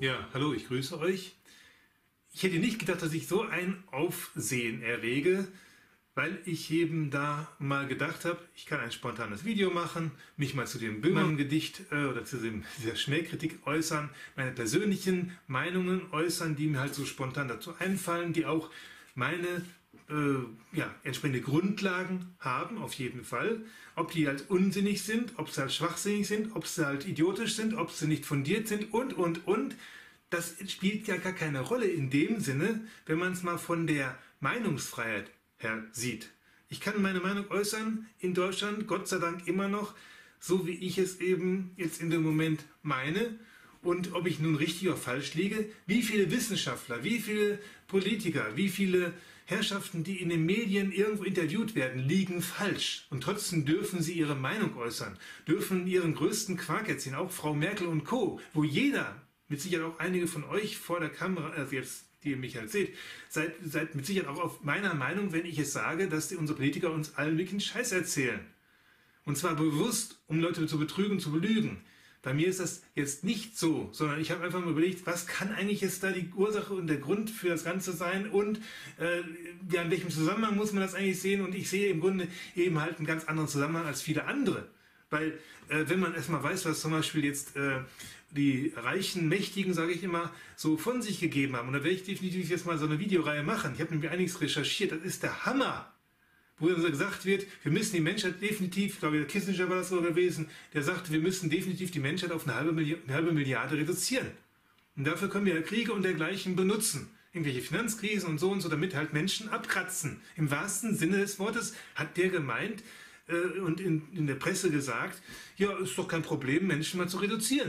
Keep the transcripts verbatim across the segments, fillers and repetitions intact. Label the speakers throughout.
Speaker 1: Ja, hallo, ich grüße euch. Ich hätte nicht gedacht, dass ich so ein Aufsehen errege, weil ich eben da mal gedacht habe, ich kann ein spontanes Video machen, mich mal zu dem Böhmermann-Gedicht äh, oder zu dem, dieser Schnellkritik äußern, meine persönlichen Meinungen äußern, die mir halt so spontan dazu einfallen, die auch meine äh, ja, entsprechende Grundlagen haben, auf jeden Fall. Ob die halt unsinnig sind, ob sie halt schwachsinnig sind, ob sie halt idiotisch sind, ob sie nicht fundiert sind und, und, und. Das spielt ja gar keine Rolle in dem Sinne, wenn man es mal von der Meinungsfreiheit her sieht. Ich kann meine Meinung äußern in Deutschland, Gott sei Dank immer noch, so wie ich es eben jetzt in dem Moment meine. Und ob ich nun richtig oder falsch liege, wie viele Wissenschaftler, wie viele Politiker, wie viele Herrschaften, die in den Medien irgendwo interviewt werden, liegen falsch. Und trotzdem dürfen sie ihre Meinung äußern, dürfen ihren größten Quark erzählen, auch Frau Merkel und Co., wo jeder, mit Sicherheit auch einige von euch vor der Kamera, also jetzt, die ihr mich halt seht, seid, seid mit Sicherheit auch auf meiner Meinung, wenn ich es sage, dass die, unsere Politiker uns allen wirklich einen Scheiß erzählen. Und zwar bewusst, um Leute zu betrügen, zu belügen. Bei mir ist das jetzt nicht so, sondern ich habe einfach mal überlegt, was kann eigentlich jetzt da die Ursache und der Grund für das Ganze sein und äh, ja, in welchem Zusammenhang muss man das eigentlich sehen, und ich sehe im Grunde eben halt einen ganz anderen Zusammenhang als viele andere. Weil äh, wenn man erstmal weiß, was zum Beispiel jetzt äh, die reichen, mächtigen, sage ich immer, so von sich gegeben haben, und da werde ich definitiv jetzt mal so eine Videoreihe machen. Ich habe nämlich einiges recherchiert, das ist der Hammer. Wo gesagt wird, wir müssen die Menschheit definitiv, ich glaube, der Kissinger war das so gewesen, der sagte, wir müssen definitiv die Menschheit auf eine halbe, Milli eine halbe Milliarde reduzieren. Und dafür können wir Kriege und dergleichen benutzen. Irgendwelche Finanzkrisen und so und so, damit halt Menschen abkratzen. Im wahrsten Sinne des Wortes hat der gemeint äh, und in, in der Presse gesagt, ja, ist doch kein Problem, Menschen mal zu reduzieren.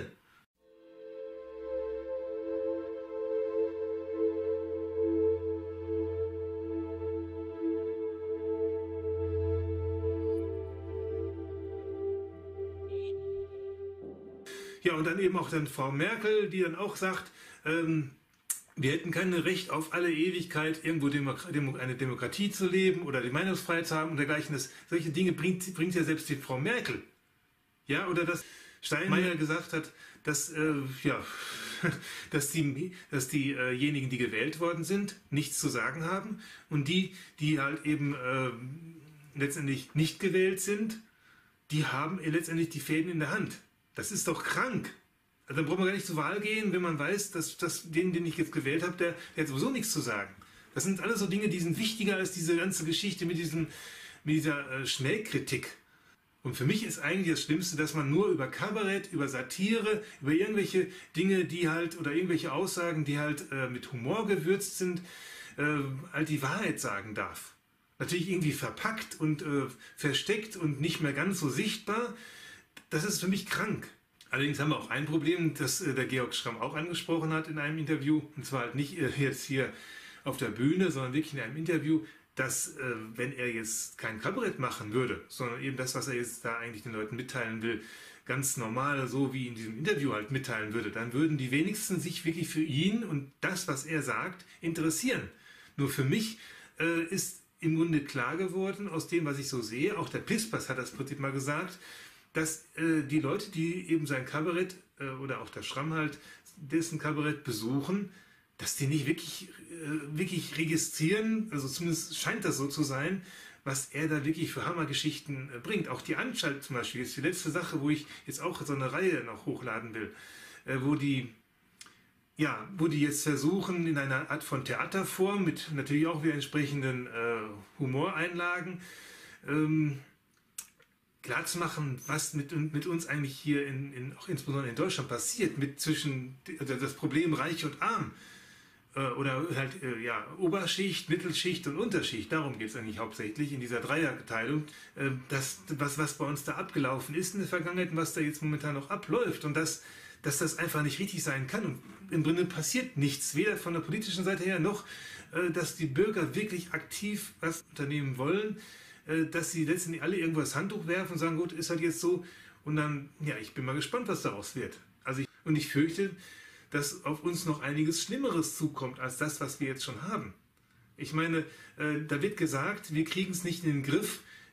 Speaker 1: Ja, und dann eben auch dann Frau Merkel, die dann auch sagt, ähm, wir hätten kein Recht auf alle Ewigkeit, irgendwo Demok eine Demokratie zu leben oder die Meinungsfreiheit zu haben und dergleichen. Das, solche Dinge bringt, bringt ja selbst die Frau Merkel. Ja, oder dass Steinmeier gesagt hat, dass, äh, ja, dass, die, dass diejenigen, die gewählt worden sind, nichts zu sagen haben, und die, die halt eben äh, letztendlich nicht gewählt sind, die haben letztendlich die Fäden in der Hand. Das ist doch krank. Also dann braucht man gar nicht zur Wahl gehen, wenn man weiß, dass, dass den, den ich jetzt gewählt habe, der, der hat sowieso nichts zu sagen. Das sind alles so Dinge, die sind wichtiger als diese ganze Geschichte mit, diesem, mit dieser äh, Schnellkritik. Und für mich ist eigentlich das Schlimmste, dass man nur über Kabarett, über Satire, über irgendwelche Dinge, die halt, oder irgendwelche Aussagen, die halt äh, mit Humor gewürzt sind, äh, halt die Wahrheit sagen darf. Natürlich irgendwie verpackt und äh, versteckt und nicht mehr ganz so sichtbar. Das ist für mich krank. Allerdings haben wir auch ein Problem, das äh, der Georg Schramm auch angesprochen hat in einem Interview. Und zwar halt nicht äh, jetzt hier auf der Bühne, sondern wirklich in einem Interview, dass, äh, wenn er jetzt kein Kabarett machen würde, sondern eben das, was er jetzt da eigentlich den Leuten mitteilen will, ganz normal, so wie in diesem Interview halt mitteilen würde, dann würden die wenigsten sich wirklich für ihn und das, was er sagt, interessieren. Nur für mich äh, ist im Grunde klar geworden, aus dem, was ich so sehe, auch der Pispas hat das Prinzip mal gesagt, dass äh, die Leute, die eben sein Kabarett äh, oder auch der Schramm halt dessen Kabarett besuchen, dass die nicht wirklich, äh, wirklich registrieren, also zumindest scheint das so zu sein, was er da wirklich für Hammergeschichten äh, bringt. Auch die Anstalt zum Beispiel ist die letzte Sache, wo ich jetzt auch so eine Reihe noch hochladen will, äh, wo die ja, wo die jetzt versuchen, in einer Art von Theaterform, mit natürlich auch wieder entsprechenden äh, Humoreinlagen, ähm, klarzumachen, was mit, mit uns eigentlich hier, in, in, auch insbesondere in Deutschland passiert, mit zwischen also das Problem Reich und Arm äh, oder halt äh, ja, Oberschicht, Mittelschicht und Unterschicht. Darum geht es eigentlich hauptsächlich in dieser Dreierteilung. Äh, das, was, was bei uns da abgelaufen ist in der Vergangenheit und was da jetzt momentan noch abläuft, und das, dass das einfach nicht richtig sein kann. Und im Grunde passiert nichts, weder von der politischen Seite her noch, äh, dass die Bürger wirklich aktiv was unternehmen wollen, dass sie letztendlich alle irgendwo das Handtuch werfen und sagen, gut, ist halt jetzt so. Und dann, ja, ich bin mal gespannt, was daraus wird. Also ich, und ich fürchte, dass auf uns noch einiges Schlimmeres zukommt, als das, was wir jetzt schon haben. Ich meine, äh, da wird gesagt, wir kriegen es nicht in den Griff,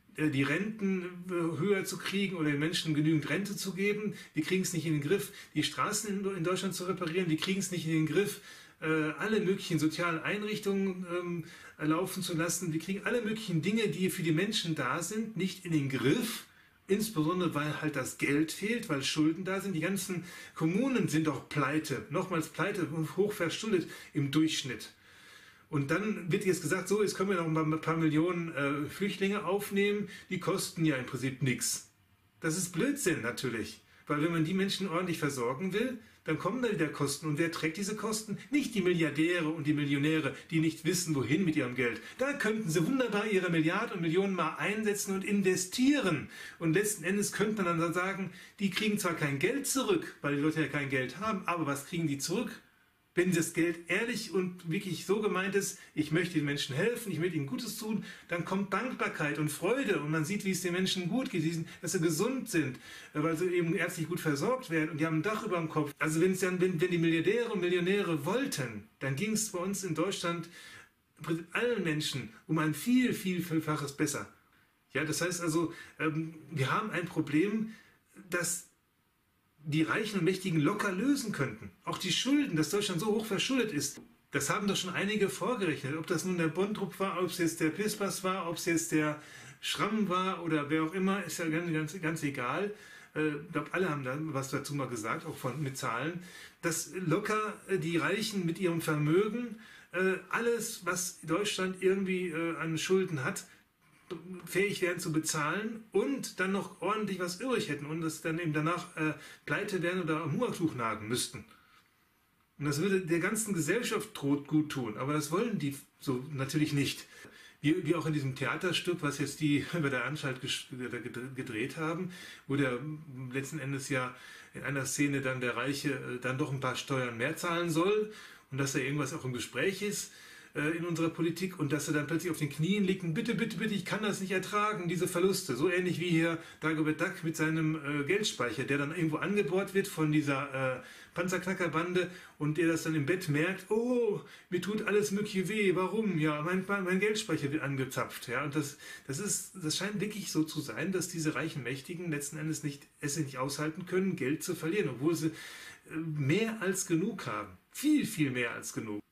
Speaker 1: die Renten höher zu kriegen oder den Menschen genügend Rente zu geben. Die kriegen es nicht in den Griff, die Straßen in Deutschland zu reparieren. Die kriegen es nicht in den Griff, alle möglichen sozialen Einrichtungen ähm, laufen zu lassen. Die kriegen alle möglichen Dinge, die für die Menschen da sind, nicht in den Griff. Insbesondere, weil halt das Geld fehlt, weil Schulden da sind. Die ganzen Kommunen sind auch pleite, nochmals pleite und hoch verschuldet im Durchschnitt. Und dann wird jetzt gesagt, so, jetzt können wir noch ein paar Millionen äh, Flüchtlinge aufnehmen. Die kosten ja im Prinzip nichts. Das ist Blödsinn natürlich. Weil wenn man die Menschen ordentlich versorgen will, dann kommen da wieder Kosten. Und wer trägt diese Kosten? Nicht die Milliardäre und die Millionäre, die nicht wissen, wohin mit ihrem Geld. Da könnten sie wunderbar ihre Milliarden und Millionen mal einsetzen und investieren. Und letzten Endes könnte man dann sagen, die kriegen zwar kein Geld zurück, weil die Leute ja kein Geld haben, aber was kriegen die zurück? Wenn das Geld ehrlich und wirklich so gemeint ist, ich möchte den Menschen helfen, ich möchte ihnen Gutes tun, dann kommt Dankbarkeit und Freude und man sieht, wie es den Menschen gut geht, dass sie gesund sind, weil sie eben ärztlich gut versorgt werden und die haben ein Dach über dem Kopf. Also wenn, es dann, wenn, wenn die Milliardäre und Millionäre wollten, dann ging es bei uns in Deutschland allen Menschen um ein viel, viel, vielfaches besser. Ja, das heißt also, wir haben ein Problem, das die Reichen und Mächtigen locker lösen könnten. Auch die Schulden, dass Deutschland so hoch verschuldet ist, das haben doch schon einige vorgerechnet. Ob das nun der Bonntrup war, ob es jetzt der Pispers war, ob es jetzt der Schramm war oder wer auch immer, ist ja ganz, ganz, ganz egal. Ich glaube, alle haben da was dazu mal gesagt, auch von, mit Zahlen, dass locker die Reichen mit ihrem Vermögen alles, was Deutschland irgendwie an Schulden hat, fähig wären zu bezahlen und dann noch ordentlich was übrig hätten und das dann eben danach äh, pleite werden oder am Hungertuch nagen müssten. Und das würde der ganzen Gesellschaft gut tun, aber das wollen die so natürlich nicht. Wie, wie auch in diesem Theaterstück, was jetzt die bei der Anstalt gedreht haben, wo der letzten Endes ja in einer Szene dann der Reiche äh, dann doch ein paar Steuern mehr zahlen soll und dass da irgendwas auch im Gespräch ist in unserer Politik und dass er dann plötzlich auf den Knien liegt und bitte, bitte, bitte, ich kann das nicht ertragen, diese Verluste. So ähnlich wie hier Dagobert Duck mit seinem äh, Geldspeicher, der dann irgendwo angebohrt wird von dieser äh, Panzerknackerbande und der das dann im Bett merkt, oh, mir tut alles mögliche weh, warum? Ja, mein, mein Geldspeicher wird angezapft. Ja, und das, das, ist, das scheint wirklich so zu sein, dass diese reichen Mächtigen letzten Endes nicht, es nicht aushalten können, Geld zu verlieren, obwohl sie äh, mehr als genug haben. Viel, viel mehr als genug.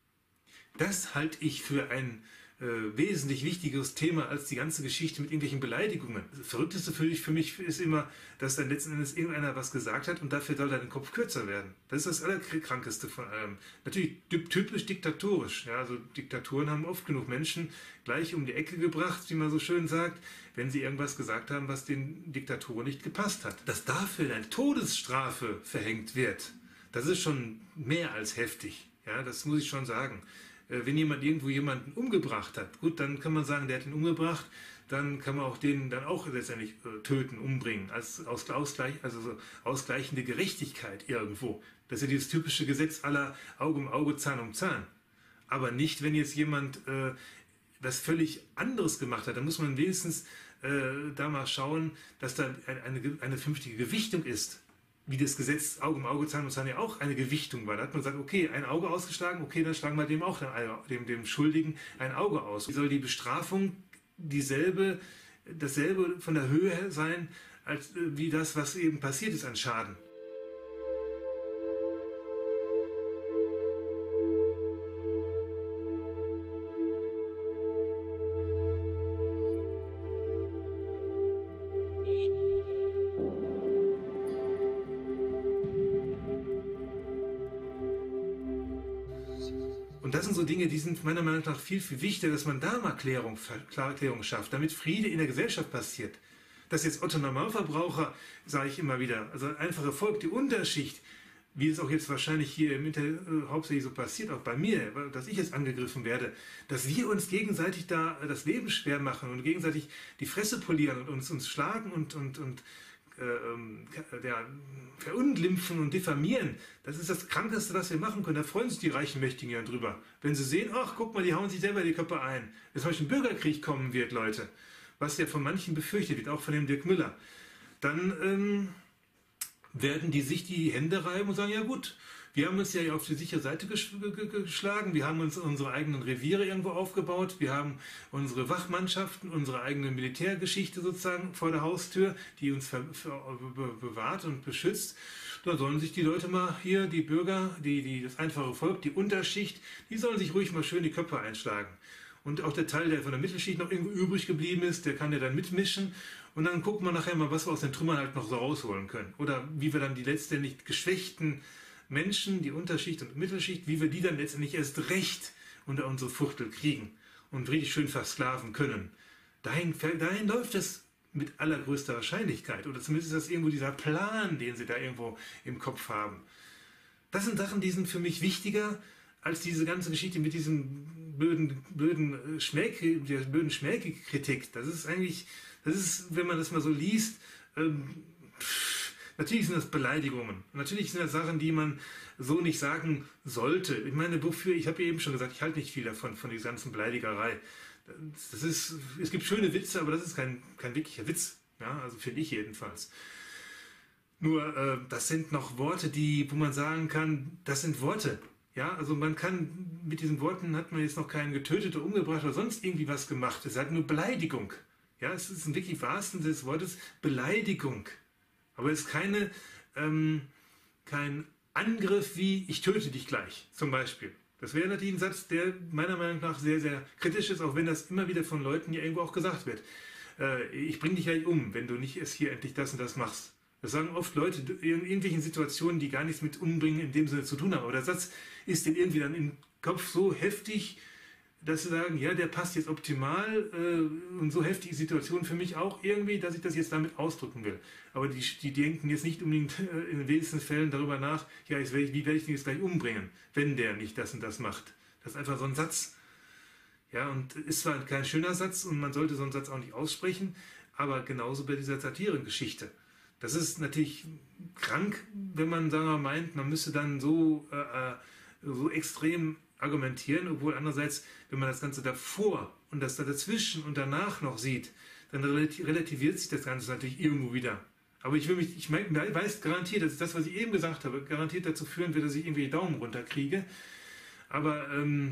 Speaker 1: Das halte ich für ein äh, wesentlich wichtigeres Thema als die ganze Geschichte mit irgendwelchen Beleidigungen. Das Verrückteste für mich, für mich ist immer, dass dann letzten Endes irgendeiner was gesagt hat und dafür soll dein Kopf kürzer werden. Das ist das Allerkrankeste von allem. Natürlich typisch diktatorisch. Ja, also Diktaturen haben oft genug Menschen gleich um die Ecke gebracht, wie man so schön sagt, wenn sie irgendwas gesagt haben, was den Diktatoren nicht gepasst hat. Dass dafür eine Todesstrafe verhängt wird, das ist schon mehr als heftig. Ja, das muss ich schon sagen. Wenn jemand irgendwo jemanden umgebracht hat, gut, dann kann man sagen, der hat ihn umgebracht, dann kann man auch den dann auch letztendlich äh, töten, umbringen, als Ausgleich, also so ausgleichende Gerechtigkeit irgendwo. Das ist ja dieses typische Gesetz aller Auge um Auge, Zahn um Zahn. Aber nicht, wenn jetzt jemand äh, was völlig anderes gemacht hat, dann muss man wenigstens äh, da mal schauen, dass da eine, eine, eine vernünftige Gewichtung ist. Wie das Gesetz Auge um Auge, Zahn um Zahn ja auch eine Gewichtung war. Da hat man gesagt, okay, ein Auge ausgeschlagen, okay, dann schlagen wir dem auch, dem, dem Schuldigen, ein Auge aus. Wie soll die Bestrafung dieselbe, dasselbe von der Höhe sein, als wie das, was eben passiert ist an Schaden? Und das sind so Dinge, die sind meiner Meinung nach viel, viel wichtiger, dass man da mal Klärung, Klärung schafft, damit Friede in der Gesellschaft passiert. Dass jetzt Otto Normalverbraucher, sage ich immer wieder, also einfache Volk, die Unterschicht, wie es auch jetzt wahrscheinlich hier im Internet äh, hauptsächlich so passiert, auch bei mir, dass ich jetzt angegriffen werde, dass wir uns gegenseitig da das Leben schwer machen und gegenseitig die Fresse polieren und uns, uns schlagen und, und, und äh, ja, verunglimpfen und diffamieren. Das ist das Krankeste, was wir machen können. Da freuen sich die reichen Mächtigen ja drüber. Wenn sie sehen, ach, guck mal, die hauen sich selber die Köpfe ein. Dass zum Beispiel ein Bürgerkrieg kommen wird, Leute, was ja von manchen befürchtet wird, auch von dem Dirk Müller, dann ähm, werden die sich die Hände reiben und sagen, ja gut, Wir haben uns ja auf die sichere Seite geschlagen, wir haben uns unsere eigenen Reviere irgendwo aufgebaut, wir haben unsere Wachmannschaften, unsere eigene Militärgeschichte sozusagen vor der Haustür, die uns bewahrt und beschützt. Da sollen sich die Leute mal hier, die Bürger, die, die, das einfache Volk, die Unterschicht, die sollen sich ruhig mal schön die Köpfe einschlagen. Und auch der Teil, der von der Mittelschicht noch irgendwo übrig geblieben ist, der kann ja dann mitmischen. Und dann gucken wir nachher mal, was wir aus den Trümmern halt noch so rausholen können. Oder wie wir dann die letztendlich geschwächten Menschen, die Unterschicht und Mittelschicht, wie wir die dann letztendlich erst recht unter unsere Fuchtel kriegen und richtig schön versklaven können. Dahin, dahin läuft es mit allergrößter Wahrscheinlichkeit. Oder zumindest ist das irgendwo dieser Plan, den sie da irgendwo im Kopf haben. Das sind Sachen, die sind für mich wichtiger als diese ganze Geschichte mit diesem blöden, blöden Schmähke, der blöden Schmähkritik. Das ist eigentlich, das ist, wenn man das mal so liest, ähm, pff, natürlich sind das Beleidigungen. Natürlich sind das Sachen, die man so nicht sagen sollte. Ich meine, wofür, ich habe ja eben schon gesagt, ich halte nicht viel davon, von dieser ganzen Beleidigerei. Das ist, es gibt schöne Witze, aber das ist kein, kein wirklicher Witz. Ja, also finde ich jedenfalls. Nur, äh, das sind noch Worte, die, wo man sagen kann, das sind Worte. Ja, also man kann, mit diesen Worten hat man jetzt noch keinen getötet oder umgebracht oder sonst irgendwie was gemacht. Es ist halt nur Beleidigung. Ja, es ist im wirklich wahrsten Sinne des Wortes Beleidigung. Aber es ist keine, ähm, kein Angriff wie, ich töte dich gleich, zum Beispiel. Das wäre natürlich ein Satz, der meiner Meinung nach sehr, sehr kritisch ist, auch wenn das immer wieder von Leuten ja irgendwo auch gesagt wird. Äh, ich bringe dich gleich um, wenn du nicht erst hier endlich das und das machst. Das sagen oft Leute in irgendwelchen Situationen, die gar nichts mit Umbringen in dem Sinne zu tun haben. Aber der Satz ist denen irgendwie dann im Kopf so heftig, dass sie sagen, ja, der passt jetzt optimal äh, und so heftige Situation für mich auch irgendwie, dass ich das jetzt damit ausdrücken will. Aber die, die denken jetzt nicht unbedingt äh, in den wenigsten Fällen darüber nach, ja, jetzt werde ich, wie werde ich den jetzt gleich umbringen, wenn der nicht das und das macht. Das ist einfach so ein Satz. Ja, und ist zwar kein schöner Satz und man sollte so einen Satz auch nicht aussprechen, aber genauso bei dieser Satirengeschichte. Das ist natürlich krank, wenn man, sagen wir, meint, man müsste dann so, äh, so extrem argumentieren, obwohl andererseits, wenn man das Ganze davor und das da dazwischen und danach noch sieht, dann relativiert sich das Ganze natürlich irgendwo wieder. Aber ich will mich, ich mein, weiß garantiert, dass das, was ich eben gesagt habe, garantiert dazu führen wird, dass ich irgendwie die Daumen runterkriege. Aber ähm,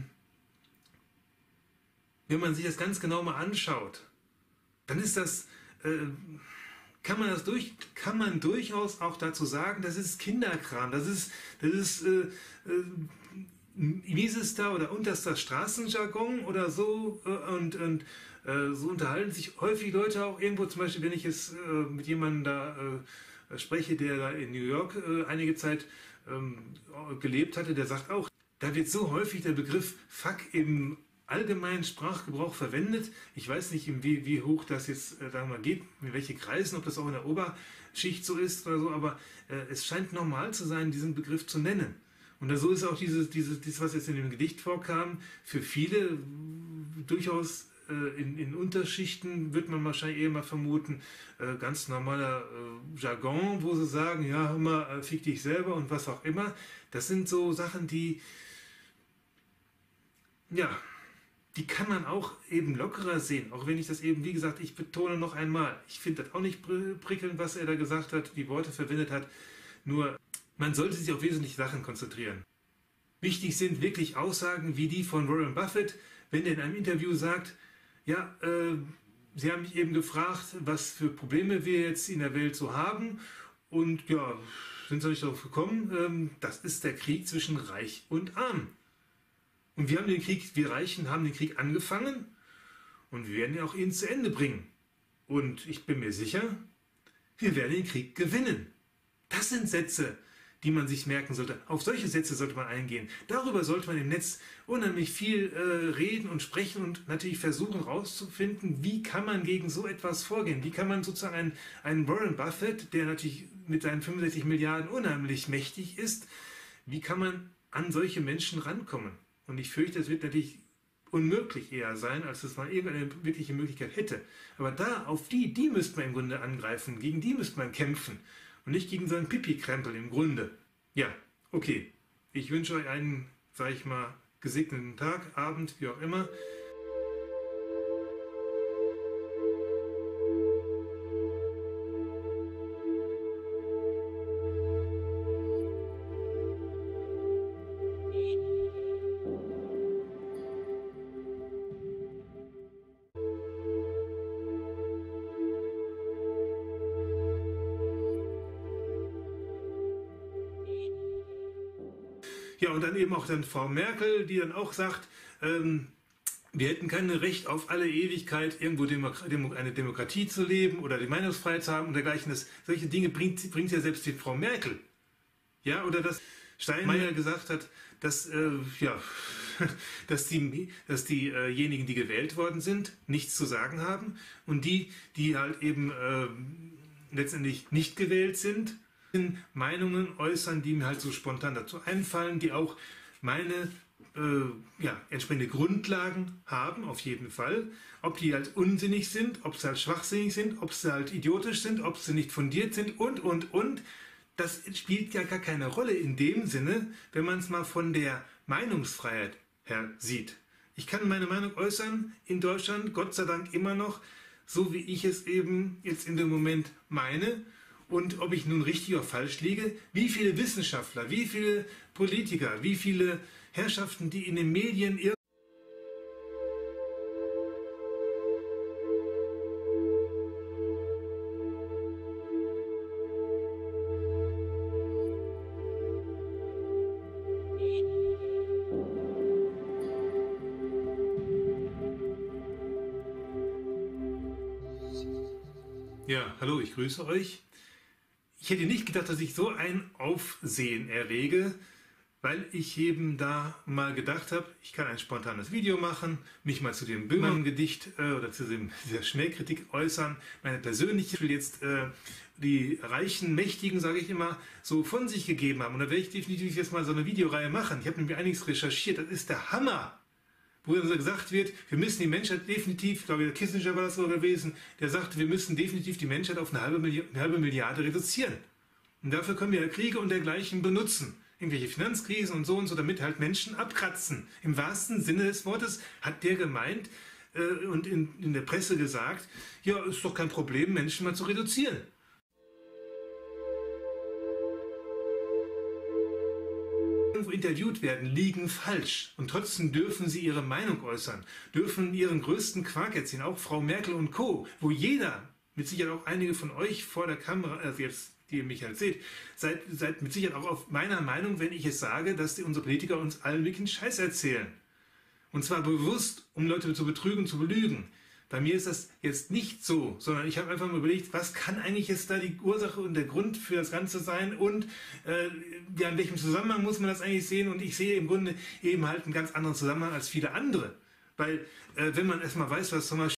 Speaker 1: wenn man sich das ganz genau mal anschaut, dann ist das, äh, kann man das durch, kann man durchaus auch dazu sagen, das ist Kinderkram, das ist, das ist, äh, äh, wie ist es da oder unterster Straßenjargon oder so äh, und, und äh, so unterhalten sich häufig Leute auch irgendwo, zum Beispiel, wenn ich es äh, mit jemandem da äh, spreche, der da in New York äh, einige Zeit ähm, gelebt hatte, der sagt auch, da wird so häufig der Begriff Fuck im allgemeinen Sprachgebrauch verwendet. Ich weiß nicht, wie, wie hoch das jetzt äh, da mal geht, in welche Kreisen, ob das auch in der Oberschicht so ist oder so, aber äh, es scheint normal zu sein, diesen Begriff zu nennen. Und so ist auch dieses, dieses, dieses, was jetzt in dem Gedicht vorkam, für viele durchaus äh, in, in Unterschichten, wird man wahrscheinlich eher mal vermuten, äh, ganz normaler äh, Jargon, wo sie sagen, ja, hör mal, äh, fick dich selber und was auch immer. Das sind so Sachen, die, ja, die kann man auch eben lockerer sehen, auch wenn ich das eben, wie gesagt, ich betone noch einmal, ich finde das auch nicht prickelnd, was er da gesagt hat, die Worte verwendet hat, nur man sollte sich auf wesentliche Sachen konzentrieren. Wichtig sind wirklich Aussagen wie die von Warren Buffett, wenn er in einem Interview sagt, ja, äh, Sie haben mich eben gefragt, was für Probleme wir jetzt in der Welt so haben und ja, sind Sie nicht darauf gekommen, ähm, das ist der Krieg zwischen Reich und Arm. Und wir haben den Krieg, wir Reichen haben den Krieg angefangen und wir werden ihn auch ihn zu Ende bringen. Und ich bin mir sicher, wir werden den Krieg gewinnen. Das sind Sätze, die man sich merken sollte. Auf solche Sätze sollte man eingehen. Darüber sollte man im Netz unheimlich viel äh, reden und sprechen und natürlich versuchen herauszufinden, wie kann man gegen so etwas vorgehen. Wie kann man sozusagen einen, einen Warren Buffett, der natürlich mit seinen fünfundsechzig Milliarden unheimlich mächtig ist, wie kann man an solche Menschen rankommen? Und ich fürchte, es wird natürlich unmöglich eher sein, als dass man irgendeine wirkliche Möglichkeit hätte. Aber da, auf die, die müsste man im Grunde angreifen, gegen die müsste man kämpfen. Und nicht gegen so einen Pipi-Krempel im Grunde. Ja, okay. Ich wünsche euch einen, sag ich mal, gesegneten Tag, Abend, wie auch immer. Ja, und dann eben auch dann Frau Merkel, die dann auch sagt, ähm, wir hätten kein Recht auf alle Ewigkeit, irgendwo Demok Demo eine Demokratie zu leben oder die Meinungsfreiheit zu haben und dergleichen. Das, solche Dinge bringt, bringt ja selbst die Frau Merkel. Ja, oder dass Steinmeier gesagt hat, dass, äh, ja, dass, die, dass diejenigen, die gewählt worden sind, nichts zu sagen haben und die, die halt eben äh, letztendlich nicht gewählt sind, Meinungen äußern, die mir halt so spontan dazu einfallen, die auch meine äh, ja, entsprechende Grundlagen haben, auf jeden Fall. Ob die halt unsinnig sind, ob sie halt schwachsinnig sind, ob sie halt idiotisch sind, ob sie nicht fundiert sind und, und, und. Das spielt ja gar keine Rolle in dem Sinne, wenn man es mal von der Meinungsfreiheit her sieht. Ich kann meine Meinung äußern in Deutschland, Gott sei Dank immer noch, so wie ich es eben jetzt in dem Moment meine. Und ob ich nun richtig oder falsch liege, wie viele Wissenschaftler, wie viele Politiker, wie viele Herrschaften, die in den Medien ir- Ja, hallo, ich grüße euch. Ich hätte nicht gedacht, dass ich so ein Aufsehen errege, weil ich eben da mal gedacht habe, ich kann ein spontanes Video machen, mich mal zu dem Böhmermann-Gedicht äh, oder zu dem, dieser Schnellkritik äußern, meine persönliche, will jetzt äh, die reichen, mächtigen, sage ich immer, so von sich gegeben haben. Und da werde ich definitiv jetzt mal so eine Videoreihe machen. Ich habe nämlich einiges recherchiert, das ist der Hammer. Wo dann so gesagt wird, wir müssen die Menschheit definitiv, ich glaube, der Kissinger war das so gewesen, der sagte, wir müssen definitiv die Menschheit auf eine halbe, Milliarde, eine halbe Milliarde reduzieren. Und dafür können wir ja Kriege und dergleichen benutzen. Irgendwelche Finanzkrisen und so und so, damit halt Menschen abkratzen. Im wahrsten Sinne des Wortes hat der gemeint äh, und in, in der Presse gesagt, ja, ist doch kein Problem, Menschen mal zu reduzieren. Interviewt werden, liegen falsch. Und trotzdem dürfen sie ihre Meinung äußern, dürfen ihren größten Quark erzählen, auch Frau Merkel und Co., wo jeder, mit Sicherheit auch einige von euch vor der Kamera, also jetzt, die ihr mich halt seht, seid, seid mit Sicherheit auch auf meiner Meinung, wenn ich es sage, dass die, unsere Politiker uns allen wirklich Scheiß erzählen. Und zwar bewusst, um Leute zu betrügen, zu belügen. Bei mir ist das jetzt nicht so, sondern ich habe einfach mal überlegt, was kann eigentlich jetzt da die Ursache und der Grund für das Ganze sein und äh, ja, in welchem Zusammenhang muss man das eigentlich sehen, und ich sehe im Grunde eben halt einen ganz anderen Zusammenhang als viele andere. Weil äh, wenn man erstmal weiß, was zum Beispiel